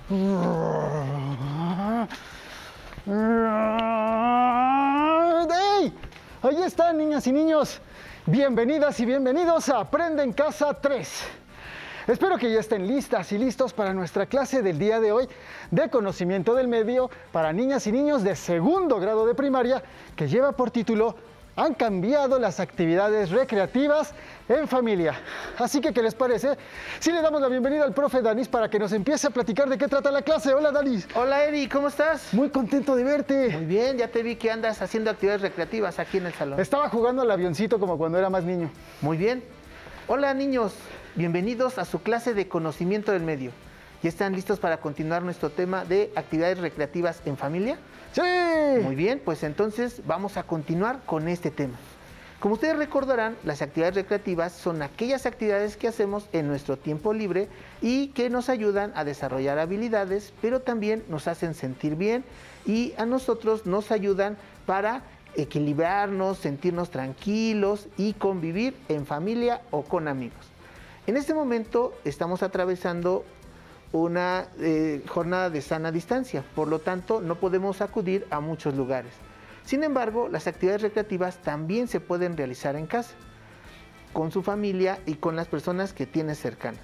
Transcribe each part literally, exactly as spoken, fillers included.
¡Hey! Ahí están, niñas y niños. Bienvenidas y bienvenidos a Aprende en Casa tres. Espero que ya estén listas y listos para nuestra clase del día de hoy de conocimiento del medio para niñas y niños de segundo grado de primaria, que lleva por título Han cambiado las actividades recreativas en familia. Así que, ¿qué les parece? Si le damos la bienvenida al profe Danis para que nos empiece a platicar de qué trata la clase. Hola, Danis. Hola, Eri, ¿cómo estás? Muy contento de verte. Muy bien, ya te vi que andas haciendo actividades recreativas aquí en el salón. Estaba jugando al avioncito como cuando era más niño. Muy bien. Hola, niños. Bienvenidos a su clase de conocimiento del medio. ¿Ya están listos para continuar nuestro tema de actividades recreativas en familia? ¡Sí! Muy bien, pues entonces vamos a continuar con este tema. Como ustedes recordarán, las actividades recreativas son aquellas actividades que hacemos en nuestro tiempo libre y que nos ayudan a desarrollar habilidades, pero también nos hacen sentir bien y a nosotros nos ayudan para equilibrarnos, sentirnos tranquilos y convivir en familia o con amigos. En este momento estamos atravesando una eh, jornada de sana distancia, por lo tanto no podemos acudir a muchos lugares. Sin embargo, las actividades recreativas también se pueden realizar en casa, con su familia y con las personas que tienes cercanas.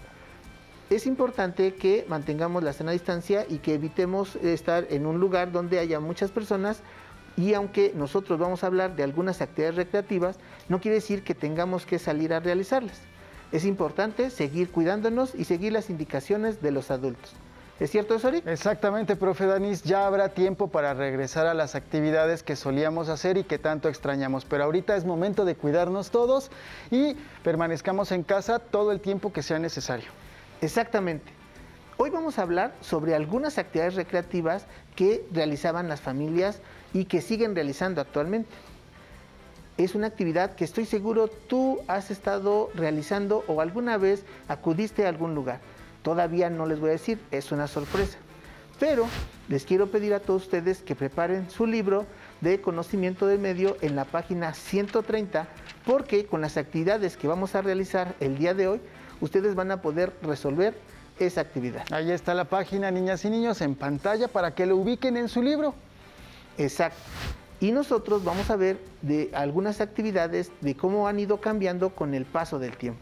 Es importante que mantengamos la sana distancia y que evitemos estar en un lugar donde haya muchas personas, y aunque nosotros vamos a hablar de algunas actividades recreativas, no quiere decir que tengamos que salir a realizarlas. Es importante seguir cuidándonos y seguir las indicaciones de los adultos. ¿Es cierto eso, Eric? Exactamente, profe Danis. Ya habrá tiempo para regresar a las actividades que solíamos hacer y que tanto extrañamos. Pero ahorita es momento de cuidarnos todos y permanezcamos en casa todo el tiempo que sea necesario. Exactamente. Hoy vamos a hablar sobre algunas actividades recreativas que realizaban las familias y que siguen realizando actualmente. Es una actividad que estoy seguro tú has estado realizando o alguna vez acudiste a algún lugar. Todavía no les voy a decir, es una sorpresa. Pero les quiero pedir a todos ustedes que preparen su libro de conocimiento del medio en la página ciento treinta, porque con las actividades que vamos a realizar el día de hoy, ustedes van a poder resolver esa actividad. Ahí está la página, niñas y niños, en pantalla para que lo ubiquen en su libro. Exacto. Y nosotros vamos a ver de algunas actividades, de cómo han ido cambiando con el paso del tiempo.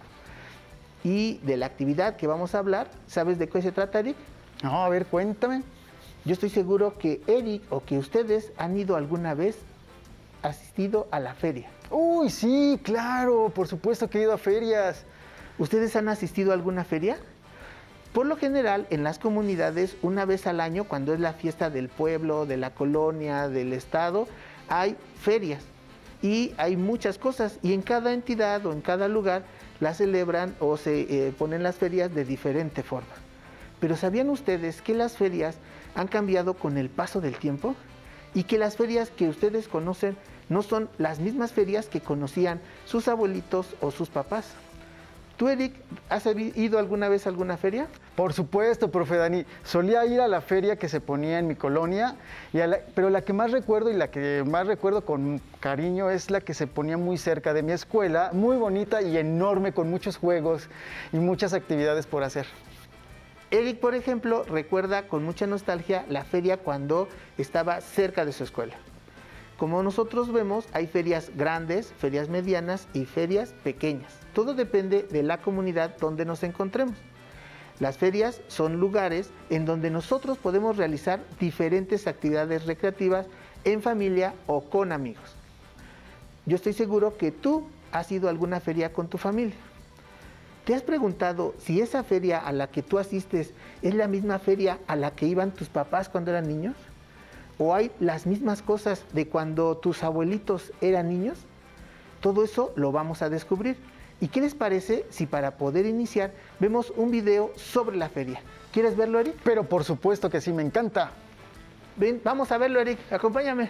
Y de la actividad que vamos a hablar, ¿sabes de qué se trata, Eric? No, a ver, cuéntame. Yo estoy seguro que Eric o que ustedes han ido alguna vez asistido a la feria. Uy, sí, claro, por supuesto que he ido a ferias. ¿Ustedes han asistido a alguna feria? Por lo general, en las comunidades, una vez al año, cuando es la fiesta del pueblo, de la colonia, del estado, hay ferias y hay muchas cosas. Y en cada entidad o en cada lugar las celebran o se eh, ponen las ferias de diferente forma. Pero ¿sabían ustedes que las ferias han cambiado con el paso del tiempo? Y que las ferias que ustedes conocen no son las mismas ferias que conocían sus abuelitos o sus papás. ¿Tú, Eric, has ido alguna vez a alguna feria? Por supuesto, profe Dani. Solía ir a la feria que se ponía en mi colonia, y a la, pero la que más recuerdo y la que más recuerdo con cariño es la que se ponía muy cerca de mi escuela, muy bonita y enorme, con muchos juegos y muchas actividades por hacer. Eric, por ejemplo, recuerda con mucha nostalgia la feria cuando estaba cerca de su escuela. Como nosotros vemos, hay ferias grandes, ferias medianas y ferias pequeñas. Todo depende de la comunidad donde nos encontremos. Las ferias son lugares en donde nosotros podemos realizar diferentes actividades recreativas en familia o con amigos. Yo estoy seguro que tú has ido a alguna feria con tu familia. ¿Te has preguntado si esa feria a la que tú asistes es la misma feria a la que iban tus papás cuando eran niños? ¿O hay las mismas cosas de cuando tus abuelitos eran niños? Todo eso lo vamos a descubrir. ¿Y qué les parece si para poder iniciar vemos un video sobre la feria? ¿Quieres verlo, Eric? Pero por supuesto que sí, me encanta. Ven, vamos a verlo, Eric. Acompáñame.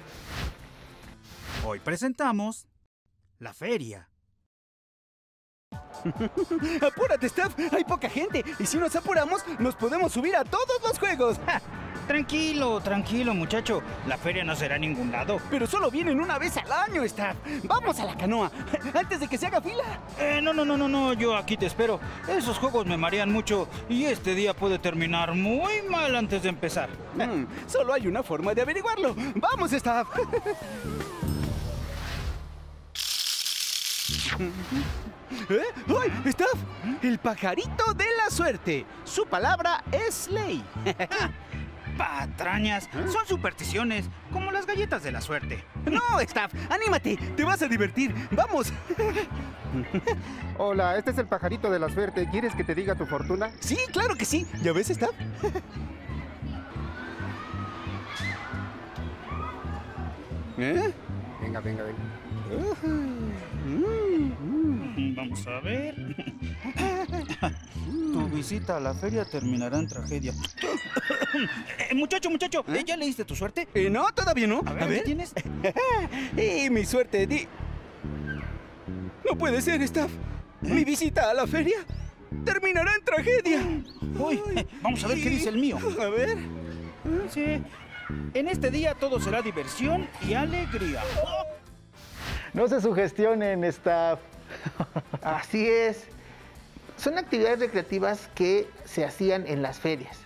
Hoy presentamos la feria. ¡Apúrate, Steph! Hay poca gente y si nos apuramos nos podemos subir a todos los juegos. ¡Ja! Tranquilo, tranquilo, muchacho. La feria no será a ningún lado. Pero solo vienen una vez al año, Staff. Vamos a la canoa, antes de que se haga fila. Eh, no, no, no, no, no, yo aquí te espero. Esos juegos me marean mucho y este día puede terminar muy mal antes de empezar. Mm, solo hay una forma de averiguarlo. ¡Vamos, Staff! ¿Eh? ¡Ay, Staff! El pajarito de la suerte. Su palabra es ley. Patrañas, son supersticiones, como las galletas de la suerte. No, Staff, anímate, te vas a divertir. ¡Vamos! Hola, este es el pajarito de la suerte. ¿Quieres que te diga tu fortuna? Sí, claro que sí. ¿Ya ves, Staff? ¿Eh? Venga, venga, venga. Vamos a ver. Tu visita a la feria terminará en tragedia. Eh, muchacho, muchacho, ¿Eh? ¿ya leíste tu suerte? Eh, no, todavía no. A ver, A ver. ¿qué tienes? Y mi suerte di... No puede ser, Staff. Mi visita a la feria terminará en tragedia. Uy, vamos a ver qué dice el mío. A ver. Sí. En este día todo será diversión y alegría. No se sugestionen, Staff. Así es. Son actividades recreativas que se hacían en las ferias.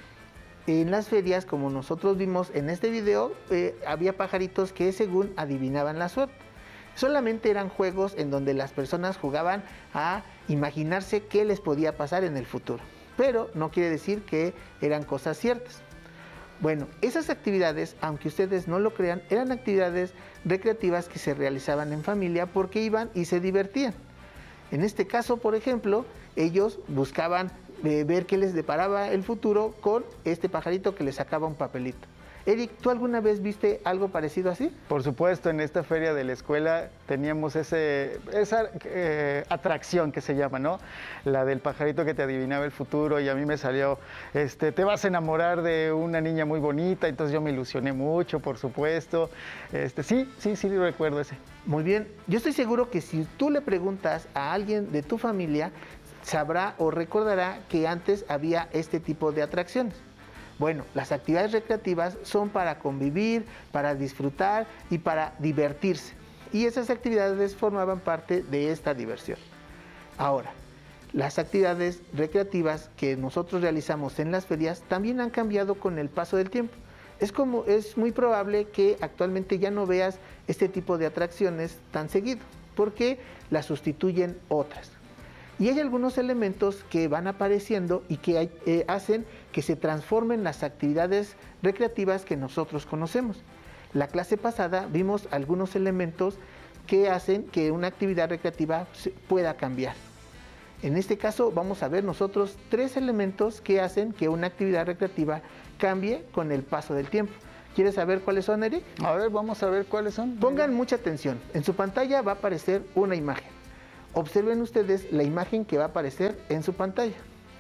En las ferias, como nosotros vimos en este video, eh, había pajaritos que según adivinaban la suerte. Solamente eran juegos en donde las personas jugaban a imaginarse qué les podía pasar en el futuro. Pero no quiere decir que eran cosas ciertas. Bueno, esas actividades, aunque ustedes no lo crean, eran actividades recreativas que se realizaban en familia porque iban y se divertían. En este caso, por ejemplo, ellos buscaban eh, ver qué les deparaba el futuro con este pajarito que les sacaba un papelito. Eric, ¿tú alguna vez viste algo parecido así? Por supuesto, en esta feria de la escuela teníamos ese, esa eh, atracción que se llama, ¿no? La del pajarito que te adivinaba el futuro y a mí me salió, este, te vas a enamorar de una niña muy bonita, entonces yo me ilusioné mucho, por supuesto. Este, sí, sí, sí recuerdo ese. Muy bien, yo estoy seguro que si tú le preguntas a alguien de tu familia, sabrá o recordará que antes había este tipo de atracciones. Bueno, las actividades recreativas son para convivir, para disfrutar y para divertirse. Y esas actividades formaban parte de esta diversión. Ahora, las actividades recreativas que nosotros realizamos en las ferias también han cambiado con el paso del tiempo. Es, como, es muy probable que actualmente ya no veas este tipo de atracciones tan seguido, porque las sustituyen otras. Y hay algunos elementos que van apareciendo y que hay, eh, hacen que se transformen las actividades recreativas que nosotros conocemos. La clase pasada vimos algunos elementos que hacen que una actividad recreativa pueda cambiar. En este caso vamos a ver nosotros tres elementos que hacen que una actividad recreativa cambie con el paso del tiempo. ¿Quieres saber cuáles son, Eric? A ver, vamos a ver cuáles son. Pongan mucha atención. En su pantalla va a aparecer una imagen. Observen ustedes la imagen que va a aparecer en su pantalla.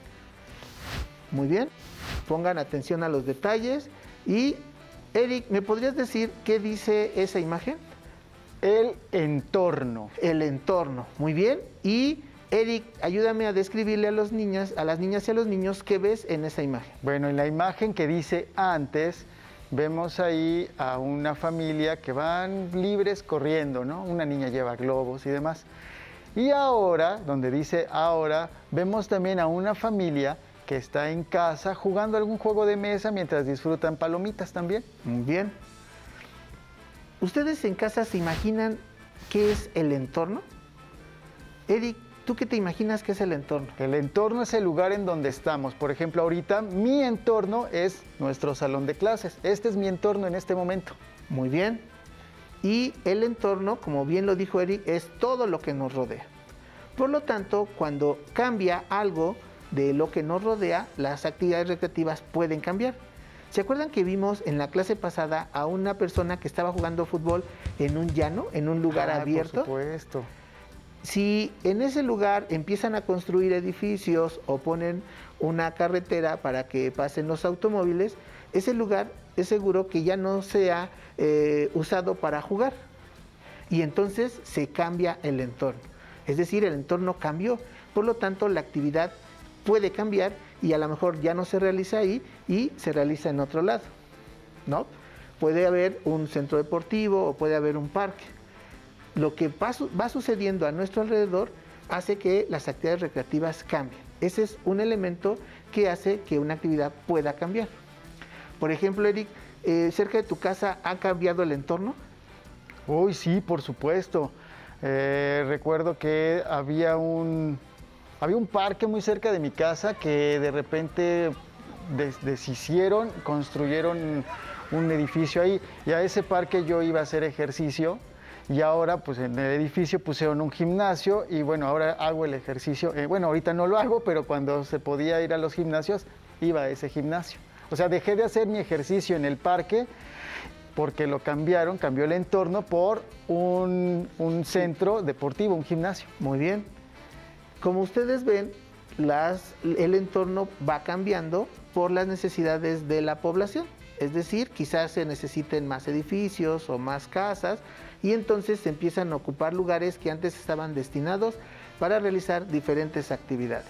Muy bien, pongan atención a los detalles. Y, Eric, ¿me podrías decir qué dice esa imagen? El entorno. El entorno, muy bien. Y, Eric, ayúdame a describirle a, los niñas, a las niñas y a los niños qué ves en esa imagen. Bueno, en la imagen que dice antes, vemos ahí a una familia que van libres corriendo, ¿no? Una niña lleva globos y demás. Y ahora, donde dice ahora, vemos también a una familia que está en casa jugando algún juego de mesa mientras disfrutan palomitas también. Muy bien. ¿Ustedes en casa se imaginan qué es el entorno? Eric, ¿tú qué te imaginas que es el entorno? El entorno es el lugar en donde estamos. Por ejemplo, ahorita mi entorno es nuestro salón de clases. Este es mi entorno en este momento. Muy bien. Y el entorno, como bien lo dijo Eric, es todo lo que nos rodea. Por lo tanto, cuando cambia algo de lo que nos rodea, las actividades recreativas pueden cambiar. ¿Se acuerdan que vimos en la clase pasada a una persona que estaba jugando fútbol en un llano, en un lugar ah, abierto? Por supuesto. Si en ese lugar empiezan a construir edificios o ponen una carretera para que pasen los automóviles, ese lugar es seguro que ya no sea eh, usado para jugar. Y entonces se cambia el entorno. Es decir, el entorno cambió. Por lo tanto, la actividad puede cambiar y a lo mejor ya no se realiza ahí y se realiza en otro lado, ¿no? Puede haber un centro deportivo o puede haber un parque. Lo que va, va sucediendo a nuestro alrededor hace que las actividades recreativas cambien. Ese es un elemento que hace que una actividad pueda cambiar. Por ejemplo, Eric, eh, cerca de tu casa, ¿ha cambiado el entorno? Uy, sí, por supuesto. Eh, recuerdo que había un, había un parque muy cerca de mi casa que de repente des, deshicieron, construyeron un edificio ahí, y a ese parque yo iba a hacer ejercicio, y ahora pues en el edificio pusieron un gimnasio y bueno, ahora hago el ejercicio, eh, bueno, ahorita no lo hago, pero cuando se podía ir a los gimnasios, iba a ese gimnasio. O sea, dejé de hacer mi ejercicio en el parque porque lo cambiaron, cambió el entorno por un, un centro deportivo, un gimnasio. Muy bien. Como ustedes ven, las, el entorno va cambiando por las necesidades de la población. Es decir, quizás se necesiten más edificios o más casas y entonces se empiezan a ocupar lugares que antes estaban destinados para realizar diferentes actividades.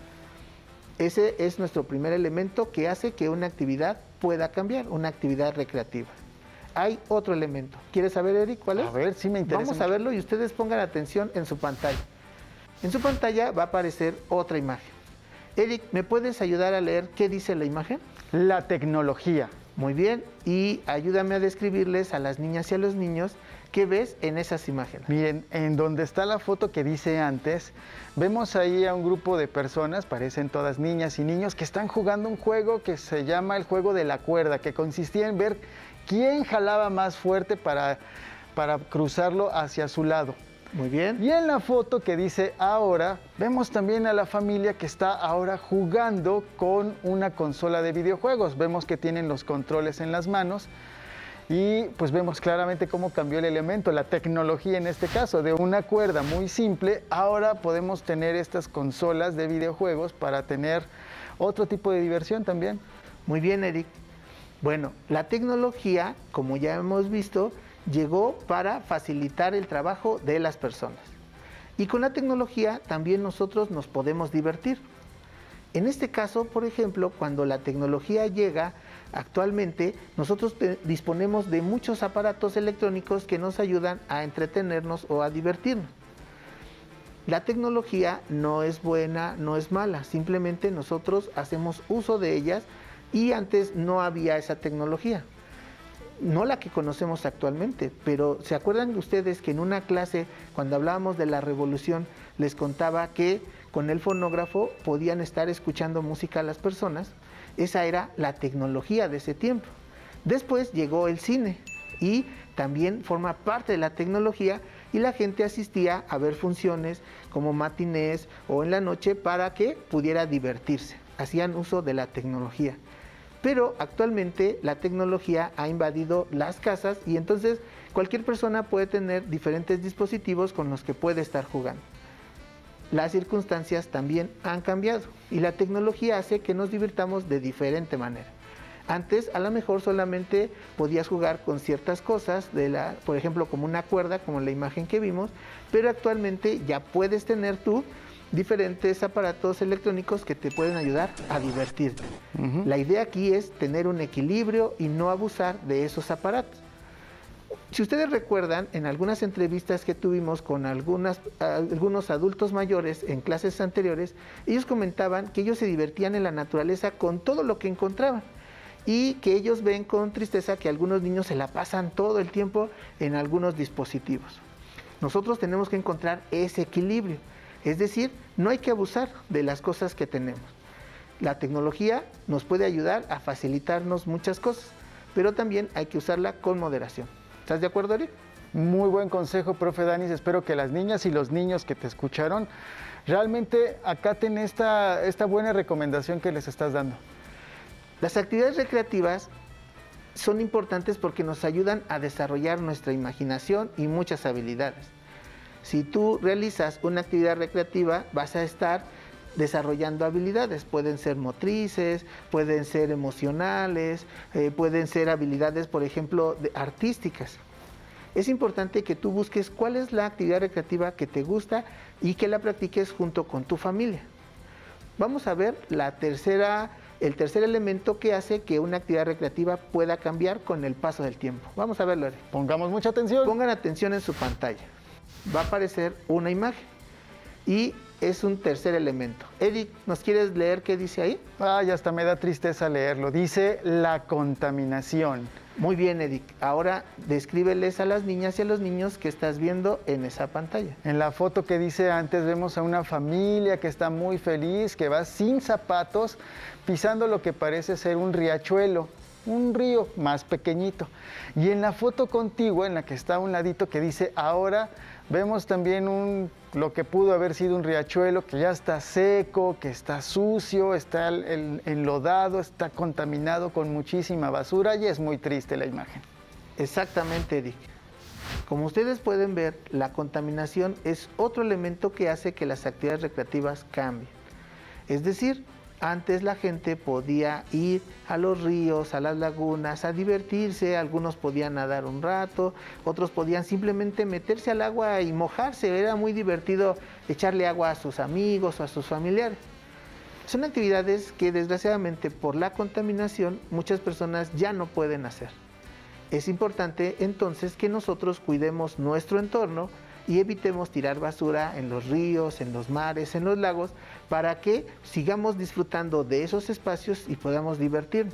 Ese es nuestro primer elemento que hace que una actividad pueda cambiar, una actividad recreativa. Hay otro elemento. ¿Quieres saber, Eric, cuál es? A ver, sí me interesa. Vamos mucho. a verlo y ustedes pongan atención en su pantalla. En su pantalla va a aparecer otra imagen. Eric, ¿me puedes ayudar a leer qué dice la imagen? La tecnología. Muy bien, y ayúdame a describirles a las niñas y a los niños qué ves en esas imágenes. Miren, en donde está la foto que dice antes, vemos ahí a un grupo de personas, parecen todas niñas y niños, que están jugando un juego que se llama el juego de la cuerda, que consistía en ver quién jalaba más fuerte para, para cruzarlo hacia su lado. Muy bien. Y en la foto que dice ahora, vemos también a la familia que está ahora jugando con una consola de videojuegos. Vemos que tienen los controles en las manos y pues vemos claramente cómo cambió el elemento, la tecnología en este caso, de una cuerda muy simple, ahora podemos tener estas consolas de videojuegos para tener otro tipo de diversión también. Muy bien, Eric. Bueno, la tecnología, como ya hemos visto, llegó para facilitar el trabajo de las personas. Y con la tecnología también nosotros nos podemos divertir. En este caso, por ejemplo, cuando la tecnología llega, actualmente nosotros disponemos de muchos aparatos electrónicos que nos ayudan a entretenernos o a divertirnos. La tecnología no es buena, no es mala, simplemente nosotros hacemos uso de ellas y antes no había esa tecnología. No la que conocemos actualmente, pero ¿se acuerdan ustedes que en una clase, cuando hablábamos de la revolución, les contaba que con el fonógrafo podían estar escuchando música a las personas? Esa era la tecnología de ese tiempo. Después llegó el cine y también forma parte de la tecnología y la gente asistía a ver funciones como matinés o en la noche para que pudiera divertirse. Hacían uso de la tecnología. Pero actualmente la tecnología ha invadido las casas y entonces cualquier persona puede tener diferentes dispositivos con los que puede estar jugando. Las circunstancias también han cambiado y la tecnología hace que nos divirtamos de diferente manera. Antes a lo mejor solamente podías jugar con ciertas cosas, de la, por ejemplo como una cuerda, como la imagen que vimos, pero actualmente ya puedes tener tú diferentes aparatos electrónicos que te pueden ayudar a divertirte. Uh-huh. La idea aquí es tener un equilibrio y no abusar de esos aparatos. Si ustedes recuerdan, en algunas entrevistas que tuvimos con algunas, algunos adultos mayores en clases anteriores, ellos comentaban que ellos se divertían en la naturaleza con todo lo que encontraban y que ellos ven con tristeza que algunos niños se la pasan todo el tiempo en algunos dispositivos. Nosotros tenemos que encontrar ese equilibrio. Es decir, no hay que abusar de las cosas que tenemos. La tecnología nos puede ayudar a facilitarnos muchas cosas, pero también hay que usarla con moderación. ¿Estás de acuerdo, Eric? Muy buen consejo, profe Danis. Espero que las niñas y los niños que te escucharon realmente acaten esta, esta buena recomendación que les estás dando. Las actividades recreativas son importantes porque nos ayudan a desarrollar nuestra imaginación y muchas habilidades. Si tú realizas una actividad recreativa, vas a estar desarrollando habilidades. Pueden ser motrices, pueden ser emocionales, eh, pueden ser habilidades, por ejemplo, de, artísticas. Es importante que tú busques cuál es la actividad recreativa que te gusta y que la practiques junto con tu familia. vamos a ver la tercera, el tercer elemento que hace que una actividad recreativa pueda cambiar con el paso del tiempo. Vamos a verlo. Pongamos mucha atención. Pongan atención en su pantalla. Va a aparecer una imagen y es un tercer elemento. Eric, ¿nos quieres leer qué dice ahí? Ay, hasta me da tristeza leerlo. Dice la contaminación. Muy bien, Eric. Ahora descríbeles a las niñas y a los niños que estás viendo en esa pantalla. En la foto que dice antes vemos a una familia que está muy feliz, que va sin zapatos, pisando lo que parece ser un riachuelo, un río más pequeñito. Y en la foto contigua, en la que está a un ladito que dice ahora, vemos también un, lo que pudo haber sido un riachuelo que ya está seco, que está sucio, está el, el, enlodado, está contaminado con muchísima basura y es muy triste la imagen. Exactamente, Eric. Como ustedes pueden ver, la contaminación es otro elemento que hace que las actividades recreativas cambien. Es decir, antes la gente podía ir a los ríos, a las lagunas, a divertirse, algunos podían nadar un rato, otros podían simplemente meterse al agua y mojarse, era muy divertido echarle agua a sus amigos o a sus familiares. Son actividades que desgraciadamente por la contaminación muchas personas ya no pueden hacer. Es importante entonces que nosotros cuidemos nuestro entorno y evitemos tirar basura en los ríos, en los mares, en los lagos, para que sigamos disfrutando de esos espacios y podamos divertirnos.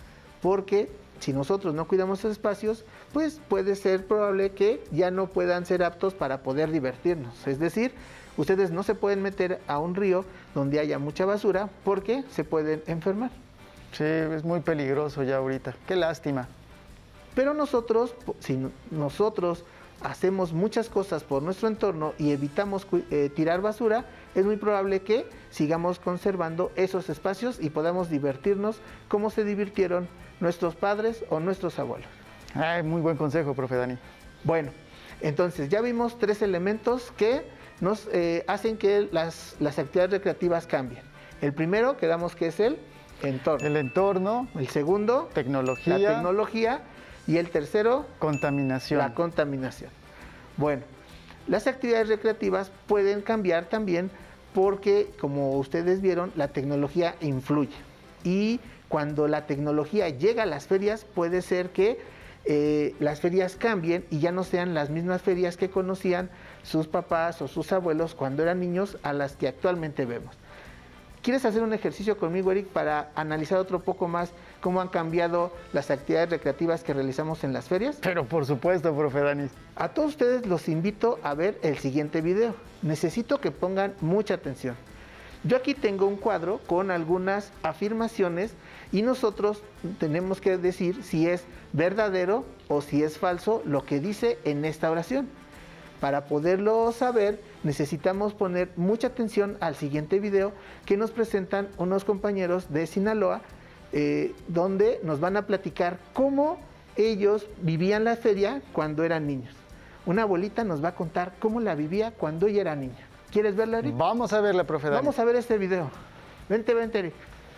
Porque si nosotros no cuidamos esos espacios, pues puede ser probable que ya no puedan ser aptos para poder divertirnos. Es decir, ustedes no se pueden meter a un río donde haya mucha basura porque se pueden enfermar. Sí, es muy peligroso ya ahorita. Qué lástima. Pero nosotros, si nosotros hacemos muchas cosas por nuestro entorno y evitamos eh, tirar basura, es muy probable que sigamos conservando esos espacios y podamos divertirnos como se divirtieron nuestros padres o nuestros abuelos. Ay, muy buen consejo, profe Dani. Bueno, entonces ya vimos tres elementos que nos eh, hacen que las, las actividades recreativas cambien. El primero, quedamos que es el entorno. El entorno. El segundo, tecnología. La tecnología. Y el tercero, contaminación. La contaminación. Bueno, las actividades recreativas pueden cambiar también porque, como ustedes vieron, la tecnología influye. Y cuando la tecnología llega a las ferias, puede ser que eh, las ferias cambien y ya no sean las mismas ferias que conocían sus papás o sus abuelos cuando eran niños a las que actualmente vemos. ¿Quieres hacer un ejercicio conmigo, Eric, para analizar otro poco más cómo han cambiado las actividades recreativas que realizamos en las ferias? Pero por supuesto, profe Dani. A todos ustedes los invito a ver el siguiente video. Necesito que pongan mucha atención. Yo aquí tengo un cuadro con algunas afirmaciones y nosotros tenemos que decir si es verdadero o si es falso lo que dice en esta oración. Para poderlo saber, necesitamos poner mucha atención al siguiente video que nos presentan unos compañeros de Sinaloa, eh, donde nos van a platicar cómo ellos vivían la feria cuando eran niños. Una abuelita nos va a contar cómo la vivía cuando ella era niña. ¿Quieres verla, Eric? Vamos a verla, profe Dani. Vamos a ver este video. Vente, vente, Eric.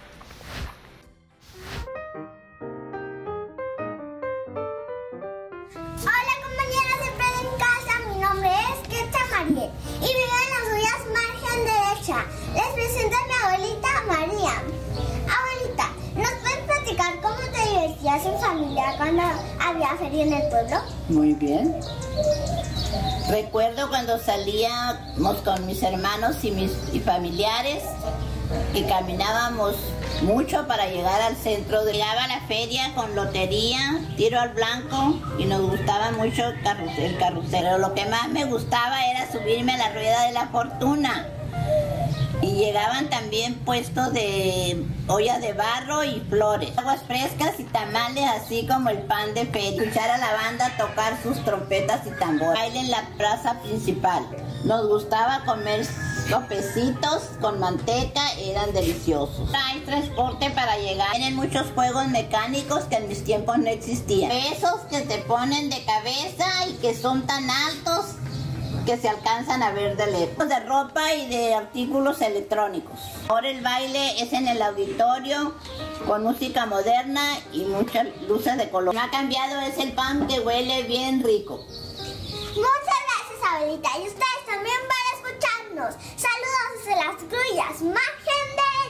Y vivo en las suyas margen derecha. Les presento a mi abuelita María. Abuelita, ¿nos puedes platicar cómo te divertías en familia cuando había feria en el pueblo? Muy bien. Recuerdo cuando salíamos con mis hermanos y mis y familiares que caminábamos mucho para llegar al centro. Llegaba a la feria con lotería, tiro al blanco y nos gustaba mucho el carrusel, el carrusel. Lo que más me gustaba era subirme a la rueda de la fortuna. Y llegaban también puestos de ollas de barro y flores, aguas frescas y tamales, así como el pan de feria. Escuchar a la banda tocar sus trompetas y tambores. Baile en la plaza principal. Nos gustaba comer sopecitos con manteca, eran deliciosos. Hay transporte para llegar. Tienen muchos juegos mecánicos que en mis tiempos no existían. Esos que te ponen de cabeza y que son tan altos que se alcanzan a ver de lejos, de ropa y de artículos electrónicos. Ahora el baile es en el auditorio con música moderna y muchas luces de color. Lo que ha cambiado es el pan que huele bien rico. Muchas gracias, abuelita, y ustedes también van a escucharnos. Saludos desde las grullas, margen de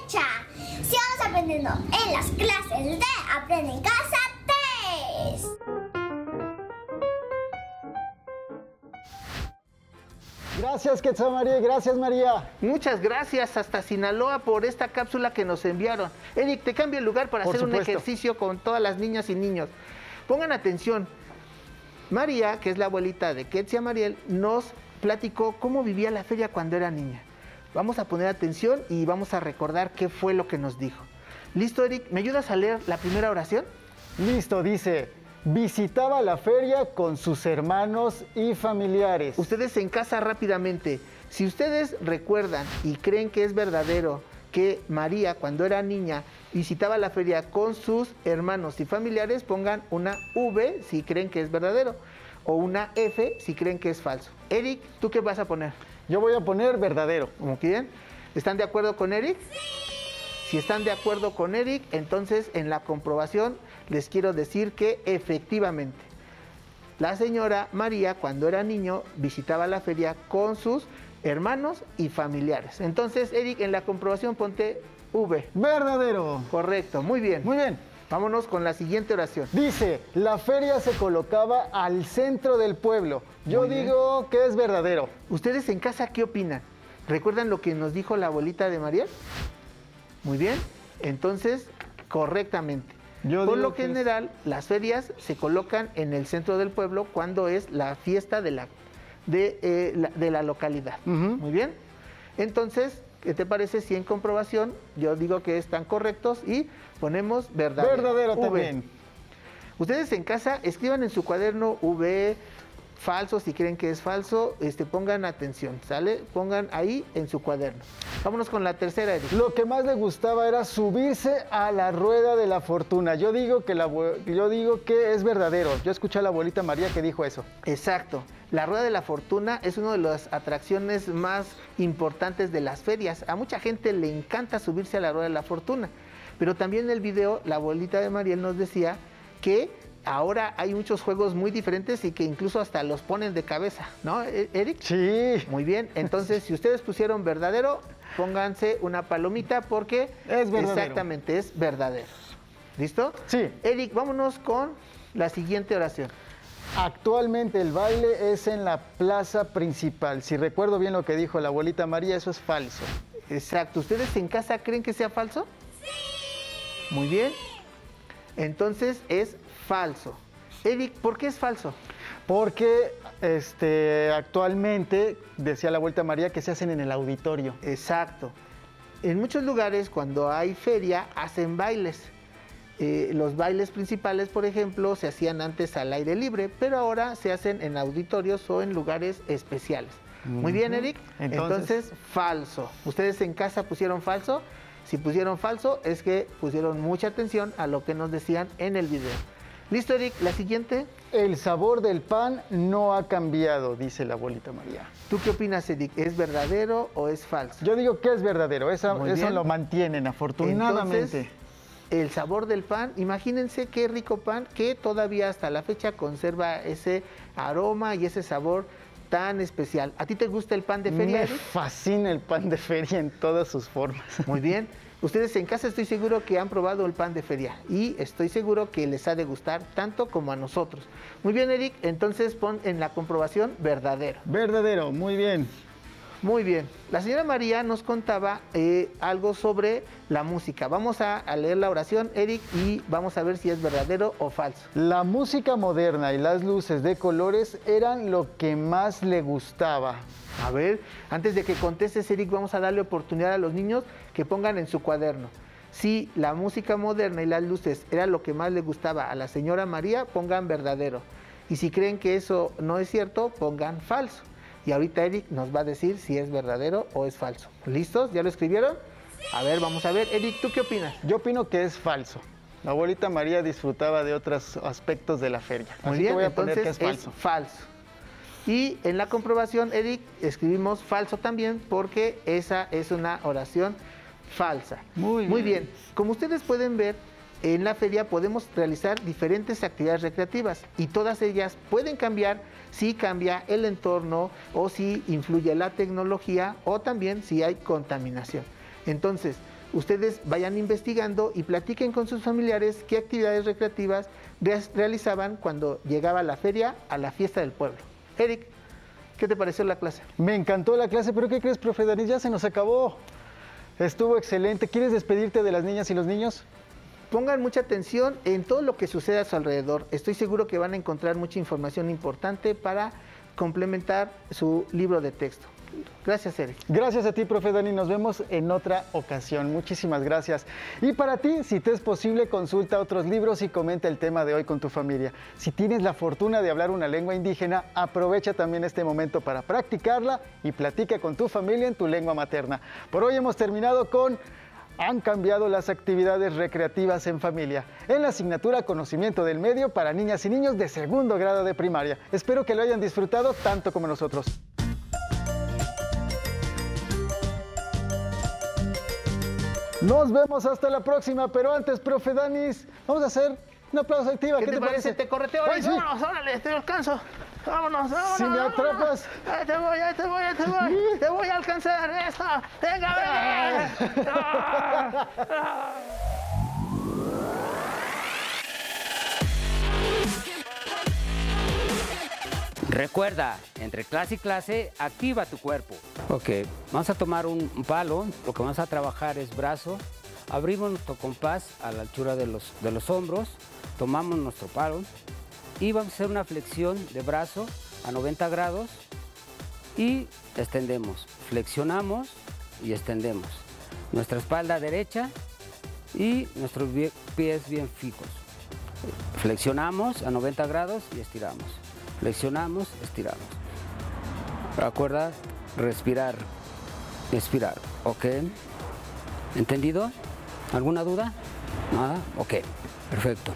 aprendiendo en las clases de Aprende en Casa tres. Gracias, Quetzal María, gracias, María. Muchas gracias hasta Sinaloa por esta cápsula que nos enviaron. Eric, te cambio el lugar para Por hacer supuesto. un ejercicio con todas las niñas y niños. Pongan atención. María, que es la abuelita de Quetzal Mariel, nos platicó cómo vivía la feria cuando era niña. Vamos a poner atención y vamos a recordar qué fue lo que nos dijo. ¿Listo, Eric? ¿Me ayudas a leer la primera oración? Listo, dice, visitaba la feria con sus hermanos y familiares. Ustedes en casa rápidamente, si ustedes recuerdan y creen que es verdadero que María cuando era niña visitaba la feria con sus hermanos y familiares, pongan una V si creen que es verdadero o una F si creen que es falso. Eric, ¿tú qué vas a poner? Yo voy a poner verdadero. ¿Cómo quieren? ¿Están de acuerdo con Eric? Sí. Si están de acuerdo con Eric, entonces en la comprobación les quiero decir que efectivamente la señora María cuando era niño visitaba la feria con sus hermanos y familiares. Entonces, Eric, en la comprobación ponte V. Verdadero. Correcto, muy bien. Muy bien. Vámonos con la siguiente oración. Dice, la feria se colocaba al centro del pueblo. Yo Muy bien. digo que es verdadero. ¿Ustedes en casa qué opinan? ¿Recuerdan lo que nos dijo la abuelita de María? Muy bien. Entonces, correctamente. Yo Por digo lo que es- general, las ferias se colocan en el centro del pueblo cuando es la fiesta de la, de, eh, la, de la localidad. Ujú. Muy bien. Entonces, ¿qué te parece si en comprobación yo digo que están correctos y ponemos verdadero? Verdadero V. también. Ustedes en casa escriban en su cuaderno V, falso, si creen que es falso, este, pongan atención, ¿sale? Pongan ahí en su cuaderno. Vámonos con la tercera, Eric. Lo que más le gustaba era subirse a la rueda de la fortuna. Yo digo que, la, abue- yo digo que es verdadero. Yo escuché a la abuelita María que dijo eso. Exacto. La Rueda de la Fortuna es una de las atracciones más importantes de las ferias. A mucha gente le encanta subirse a la Rueda de la Fortuna. Pero también en el video, la abuelita de Mariel nos decía que ahora hay muchos juegos muy diferentes y que incluso hasta los ponen de cabeza, ¿no, E- Eric? Sí. Muy bien. Entonces, si ustedes pusieron verdadero, pónganse una palomita porque Es verdadero. exactamente es verdadero. ¿Listo? Sí. Eric, vámonos con la siguiente oración. Actualmente el baile es en la plaza principal. Si recuerdo bien lo que dijo la abuelita María, eso es falso. Exacto. ¿Ustedes en casa creen que sea falso? Sí. Muy bien. Entonces es falso. Eric, ¿por qué es falso? Porque este, actualmente, decía la abuelita María, que se hacen en el auditorio. Exacto. En muchos lugares, cuando hay feria, hacen bailes. Eh, los bailes principales, por ejemplo, se hacían antes al aire libre, pero ahora se hacen en auditorios o en lugares especiales. Muy bien, Eric. Entonces- Entonces, falso. ¿Ustedes en casa pusieron falso? Si pusieron falso, es que pusieron mucha atención a lo que nos decían en el video. ¿Listo, Eric? La siguiente. El sabor del pan no ha cambiado, dice la abuelita María. ¿Tú qué opinas, Eric? ¿Es verdadero o es falso? Yo digo que es verdadero, esa- Muy eso bien. lo mantienen afortunadamente. Entonces, el sabor del pan, imagínense qué rico pan que todavía hasta la fecha conserva ese aroma y ese sabor tan especial. ¿A ti te gusta el pan de feria, Me Eric? fascina el pan de feria en todas sus formas. Muy bien. Ustedes en casa estoy seguro que han probado el pan de feria y estoy seguro que les ha de gustar tanto como a nosotros. Muy bien, Eric, entonces pon en la comprobación verdadero. Verdadero, muy bien. Muy bien. La señora María nos contaba eh, algo sobre la música. Vamos a, a leer la oración, Eric, y vamos a ver si es verdadero o falso. La música moderna y las luces de colores eran lo que más le gustaba. A ver, antes de que contestes, Eric, vamos a darle oportunidad a los niños que pongan en su cuaderno. Si la música moderna y las luces era lo que más le gustaba a la señora María, pongan verdadero. Y si creen que eso no es cierto, pongan falso. Y ahorita Eric nos va a decir si es verdadero o es falso. ¿Listos? ¿Ya lo escribieron? A ver, vamos a ver. Eric, ¿tú qué opinas? Yo opino que es falso. La abuelita María disfrutaba de otros aspectos de la feria. Muy Así bien, que voy a entonces poner que es falso. es falso. Y en la comprobación, Eric, escribimos falso también porque esa es una oración falsa. Muy Muy bien. bien. Como ustedes pueden ver, en la feria podemos realizar diferentes actividades recreativas y todas ellas pueden cambiar si cambia el entorno o si influye la tecnología o también si hay contaminación. Entonces, ustedes vayan investigando y platiquen con sus familiares qué actividades recreativas re realizaban cuando llegaba la feria a la fiesta del pueblo. Eric, ¿qué te pareció la clase? Me encantó la clase, pero ¿qué crees, profe Danis? Ya se nos acabó. Estuvo excelente. ¿Quieres despedirte de las niñas y los niños? Pongan mucha atención en todo lo que sucede a su alrededor. Estoy seguro que van a encontrar mucha información importante para complementar su libro de texto. Gracias, Eric. Gracias a ti, profe Dani. Nos vemos en otra ocasión. Muchísimas gracias. Y para ti, si te es posible, consulta otros libros y comenta el tema de hoy con tu familia. Si tienes la fortuna de hablar una lengua indígena, aprovecha también este momento para practicarla y platica con tu familia en tu lengua materna. Por hoy hemos terminado con Han cambiado las actividades recreativas en familia, en la asignatura Conocimiento del Medio para niñas y niños de segundo grado de primaria. Espero que lo hayan disfrutado tanto como nosotros. Nos vemos hasta la próxima, pero antes, profe Danis, vamos a hacer un aplauso activa. ¿Qué, ¿Qué te, te parece? Te correteo. Ay, sí. Vámonos, órale, te alcanzo. Vámonos, vámonos. Si me atrapas. Ahí te voy, ahí te voy, ahí te voy. ¿Sí? Te voy a alcanzar. Eso. Venga, venga. Ah. Ah. Recuerda, entre clase y clase, activa tu cuerpo. Ok, vamos a tomar un, un palo, lo que vamos a trabajar es brazo, abrimos nuestro compás a la altura de los, de los hombros, tomamos nuestro palo y vamos a hacer una flexión de brazo a noventa grados y extendemos, flexionamos y extendemos. Nuestra espalda derecha y nuestros pies bien fijos. Flexionamos a noventa grados y estiramos. Flexionamos, estiramos. Recuerda respirar, expirar, ¿ok? ¿Entendido? ¿Alguna duda? ¿Nada? Ok, perfecto.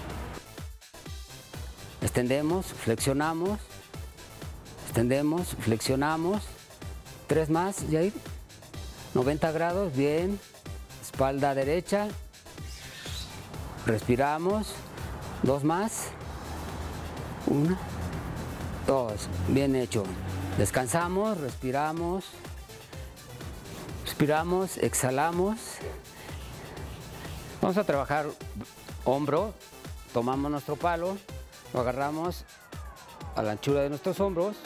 Extendemos, flexionamos, extendemos, flexionamos. Tres más, Yair. noventa grados, bien. Espalda derecha. Respiramos. Dos más. Una. Dos, bien hecho. Descansamos, respiramos, respiramos, exhalamos. Vamos a trabajar hombro, tomamos nuestro palo, lo agarramos a la anchura de nuestros hombros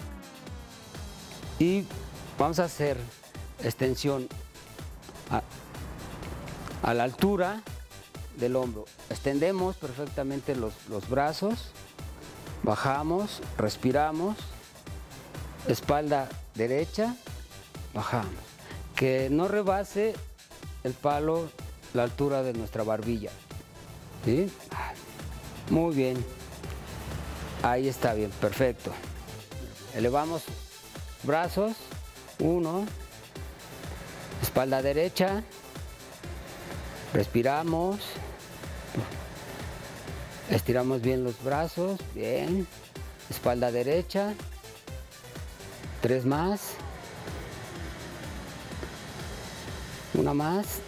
y vamos a hacer extensión a, a la altura del hombro. Extendemos perfectamente los, los brazos. Bajamos, respiramos, espalda derecha, bajamos. Que no rebase el palo la altura de nuestra barbilla. ¿Sí? Muy bien. Ahí está bien, perfecto. Elevamos brazos, uno, espalda derecha, respiramos. Estiramos bien los brazos, bien. Espalda derecha. Tres más. Una más.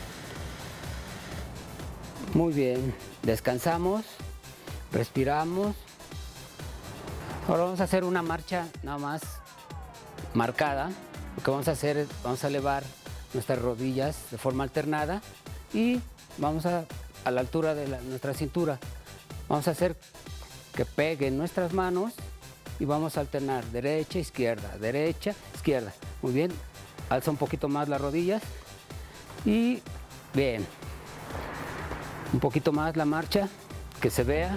Muy bien. Descansamos. Respiramos. Ahora vamos a hacer una marcha nada más marcada. Lo que vamos a hacer es, vamos a elevar nuestras rodillas de forma alternada y vamos a, a la altura de la, nuestra cintura. Vamos a hacer que peguen nuestras manos y vamos a alternar derecha, izquierda, derecha, izquierda. Muy bien, alza un poquito más las rodillas y bien. Un poquito más la marcha, que se vea.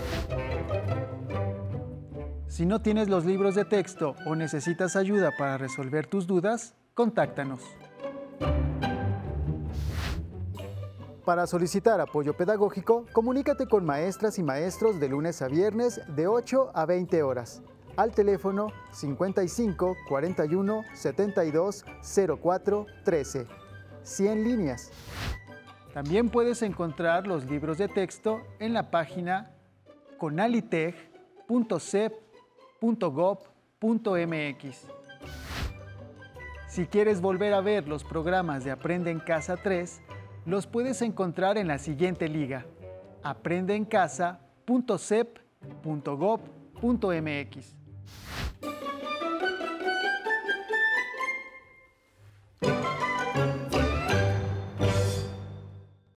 Si no tienes los libros de texto o necesitas ayuda para resolver tus dudas, contáctanos. Para solicitar apoyo pedagógico, comunícate con maestras y maestros de lunes a viernes de ocho a veinte horas al teléfono cincuenta y cinco, cuarenta y uno, setenta y dos, cero cuatro, trece. cien líneas. También puedes encontrar los libros de texto en la página conaliteg punto cep punto gob punto mx. Si quieres volver a ver los programas de Aprende en Casa tres, los puedes encontrar en la siguiente liga: aprende en casa punto cep punto gob punto mx.